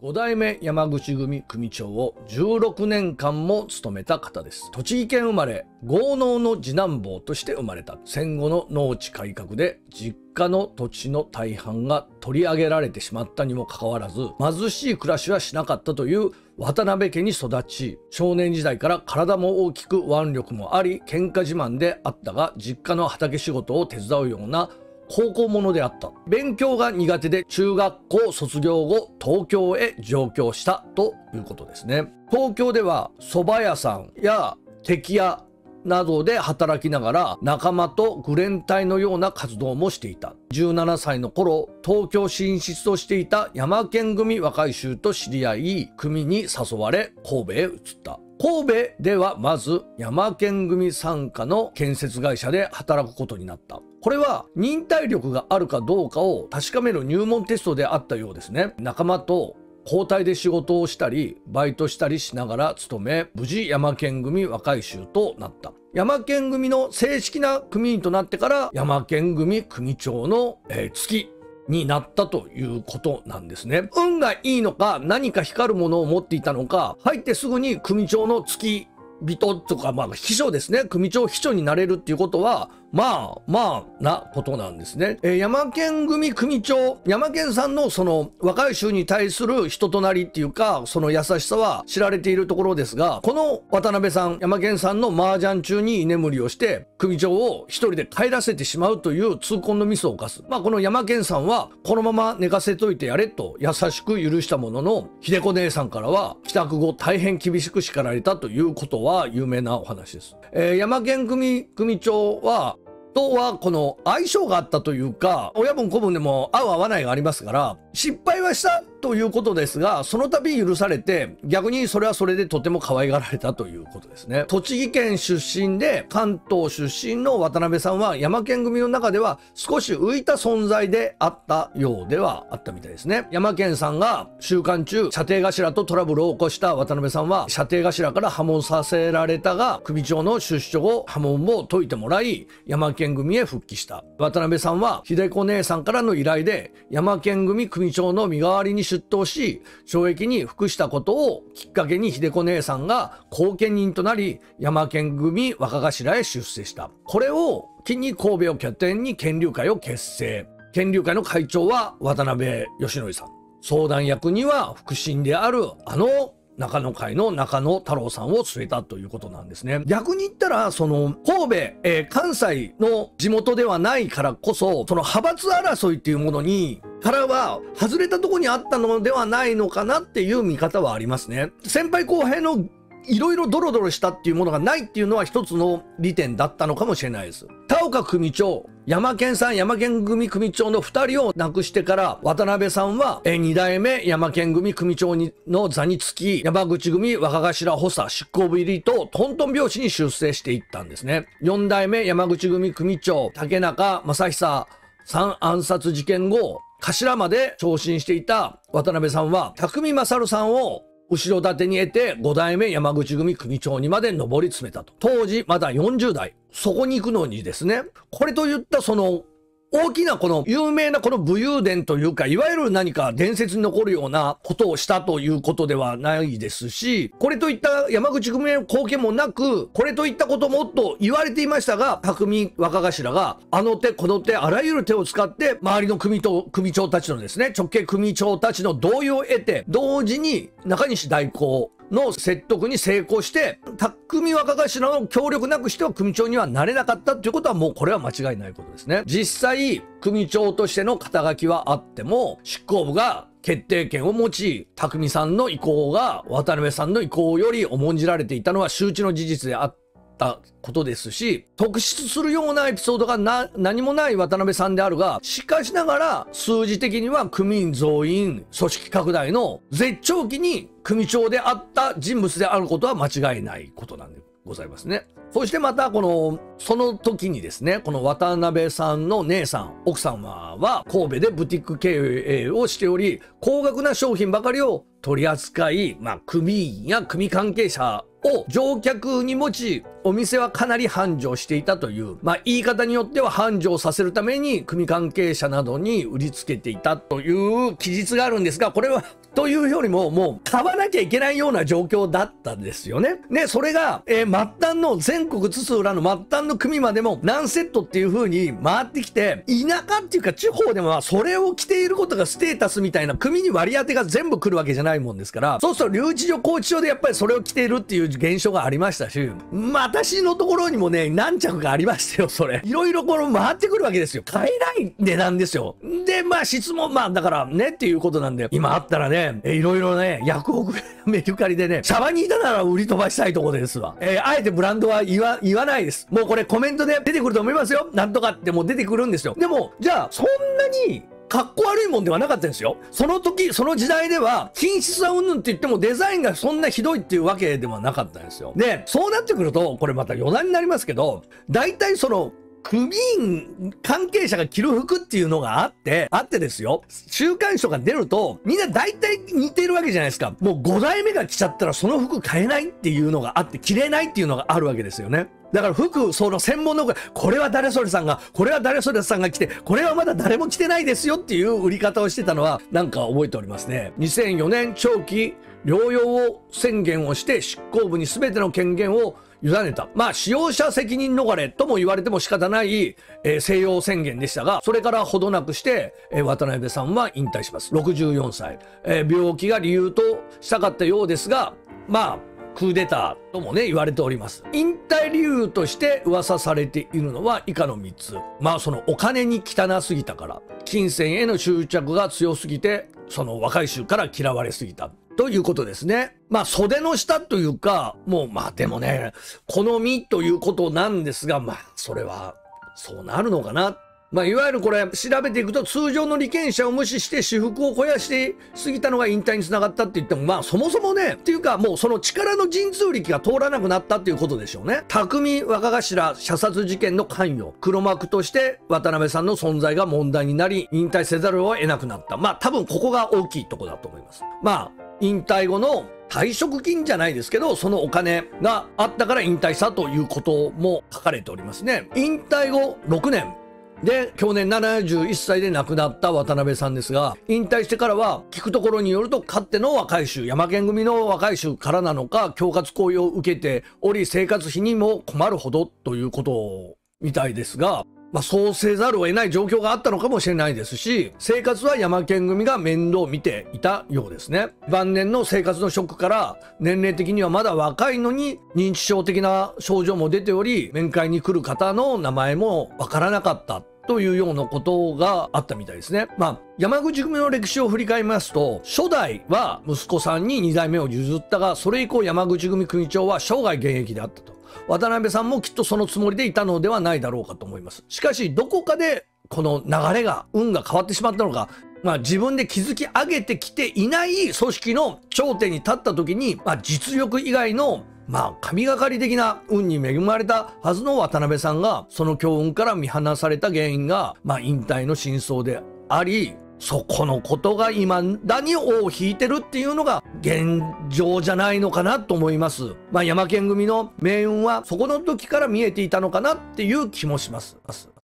5代目山口組組長を16年間も務めた方です。栃木県生まれ、豪農の次男坊として生まれた。戦後の農地改革で実家の土地の大半が取り上げられてしまったにもかかわらず、貧しい暮らしはしなかったという渡辺家に育ち、少年時代から体も大きく腕力もあり、喧嘩自慢であったが、実家の畑仕事を手伝うような高校者であった。勉強が苦手で中学校卒業後東京へ上京したということですね。東京では蕎麦屋さんや敵屋などで働きながら仲間と愚連隊のような活動もしていた。17歳の頃、東京進出としていた山県組若い衆と知り合い、組に誘われ神戸へ移った。神戸ではまず山県組傘下の建設会社で働くことになった。これは忍耐力があるかどうかを確かめる入門テストであったようですね。仲間と交代で仕事をしたりバイトしたりしながら勤め、無事山県組若い衆となった。山県組の正式な組員となってから山県組組長の、月になったということなんですね。運がいいのか何か光るものを持っていたのか、入ってすぐに組長の付き人とか、秘書ですね。組長秘書になれるっていうことはまあなことなんですね。山県組組長、山県さんのその若い衆に対する人となりっていうか、その優しさは知られているところですが、この渡辺さん、山県さんの麻雀中に居眠りをして組長を一人で帰らせてしまうという痛恨のミスを犯す。この山県さんはこのまま寝かせといてやれと優しく許したものの、秀子姉さんからは帰宅後大変厳しく叱られたということは有名なお話です。山県組長はこの相性があったというか、親分子分でも合う合わないがありますから、失敗はしたということですが、その度許されて、逆にそれはそれでとても可愛がられたということですね。栃木県出身で関東出身の渡辺さんは山県組の中では少し浮いた存在であったようではあったみたいですね。山県さんが収監中、舎弟頭とトラブルを起こした渡辺さんは、舎弟頭から破門させられたが、組長の出所後、破門を解いてもらい、山県組へ復帰した。渡辺さんは秀子姉さんからの依頼で山県組組長の身代わりに出頭し、懲役に服したことをきっかけに秀子姉さんが後見人となり、山県組若頭へ出世した。これを機に神戸を拠点に剣竜会を結成。剣竜会の会長は渡辺義則さん、相談役には腹心である中野会の中野太郎さんを据えたということなんですね。逆に言ったら、その神戸、関西の地元ではないからこそ、その派閥争いっていうものにからは外れたところにあったのではないのかなっていう見方はありますね。先輩後輩のいろいろドロドロしたっていうものがないっていうのは一つの利点だったのかもしれないです。田岡組長、山県さん、山県組組長の2人を亡くしてから、渡辺さんは2代目山県組組長の座につき、山口組若頭補佐執行部入りとトントン拍子に出世していったんですね。4代目山口組組長竹中正久さん暗殺事件後、頭まで昇進していた渡辺さんは匠勝さんを後ろ盾に得て5代目山口組組長にまで上り詰めたと。当時まだ40代。そこに行くのにですね、これといったその大きなこの有名なこの武勇伝というか、いわゆる何か伝説に残るようなことをしたということではないですし、これといった山口組への貢献もなく、これといったこともっと言われていましたが、匠若頭があの手この手あらゆる手を使って周りの組長たちのですね、直系組長たちの同意を得て、同時に中西大光の説得に成功して、匠若頭の協力なくしては組長にはなれなかったということは、もうこれは間違いないことですね。実際組長としての肩書きはあっても、執行部が決定権を持ち、匠さんの意向が渡辺さんの意向より重んじられていたのは周知の事実であったことですし、特筆するようなエピソードが何もない渡辺さんであるが、しかしながら数字的には組員増員組織拡大の絶頂期に組長であった人物であることは間違いないことなんでございますね。そしてまたその時にですね、この渡辺さんの姉さん、奥様は神戸でブティック経営をしており、高額な商品ばかりを取り扱い、組員や組関係者を乗客に持ち、お店はかなり繁盛していたという、言い方によっては繁盛させるために組関係者などに売りつけていたという記述があるんですが、これはというよりも、もう買わなきゃいけないような状況だったんですよね。で、それが、末端の全国津々浦々の末端の組までも何セットっていう風に回ってきて、田舎っていうか地方でもそれを着ていることがステータスみたいな組に割り当てが全部来るわけじゃないもんですから、そうすると留置所、拘置所でやっぱりそれを着ているっていう現象がありましたし、私のところにもね、何着かありましたよ、それ。いろいろこの回ってくるわけですよ。買えない値段ですよ。で、質もだからねっていうことなんで、今あったらね、いろいろね、ヤフオクメルカリでね、シャバにいたなら売り飛ばしたいところですわ。あえてブランドは言わないです。もうこれコメントで出てくると思いますよ。なんとかってもう出てくるんですよ。でも、じゃあ、そんなに、かっこ悪いもんではなかったんですよ。その時、その時代では、品質はうんぬんって言ってもデザインがそんなひどいっていうわけではなかったんですよ。で、そうなってくると、これまた余談になりますけど、大体その、組員関係者が着る服っていうのがあってですよ。週刊誌とか出ると、みんな大体似てるわけじゃないですか。もう5代目が着ちゃったらその服買えないっていうのがあって、着れないっていうのがあるわけですよね。だから服、その専門の、これは誰それさんが、これは誰それさんが着て、これはまだ誰も着てないですよっていう売り方をしてたのは、なんか覚えておりますね。2004年長期療養を宣言をして執行部に全ての権限を委ねた。使用者責任逃れとも言われても仕方ない、静養宣言でしたが、それからほどなくして、渡辺さんは引退します。64歳。病気が理由としたかったようですが、クーデターともね、言われております。引退理由として噂されているのは以下の3つ。そのお金に汚すぎたから、金銭への執着が強すぎて、その若い衆から嫌われすぎた。ということですね。袖の下というか、もうでもね、好みということなんですが、それは、そうなるのかな。いわゆるこれ調べていくと通常の利権者を無視して私腹を肥やして過ぎたのが引退につながったって言ってもそもそもねっていうかもうその力の神通力が通らなくなったっていうことでしょうね。匠若頭射殺事件の関与黒幕として渡辺さんの存在が問題になり引退せざるを得なくなった。多分ここが大きいとこだと思います。引退後の退職金じゃないですけどそのお金があったから引退したということも書かれておりますね。引退後6年で、去年71歳で亡くなった渡辺さんですが、引退してからは、聞くところによると、かつての若い衆、山県組の若い衆からなのか、恐喝行為を受けており、生活費にも困るほどということみたいですが、そうせざるを得ない状況があったのかもしれないですし、生活は山県組が面倒を見ていたようですね。晩年の生活のショックから、年齢的にはまだ若いのに認知症的な症状も出ており、面会に来る方の名前もわからなかった。というようなことがあったみたいですね。山口組の歴史を振り返りますと、初代は息子さんに2代目を譲ったが、それ以降山口組組長は生涯現役であったと。渡辺さんもきっとそのつもりでいたのではないだろうかと思います。しかし、どこかでこの流れが、運が変わってしまったのか、自分で築き上げてきていない組織の頂点に立った時に、実力以外の神がかり的な運に恵まれたはずの渡辺さんが、その強運から見放された原因が、引退の真相であり、そこのことが未だに尾を引いてるっていうのが現状じゃないのかなと思います。山県組の命運はそこの時から見えていたのかなっていう気もします。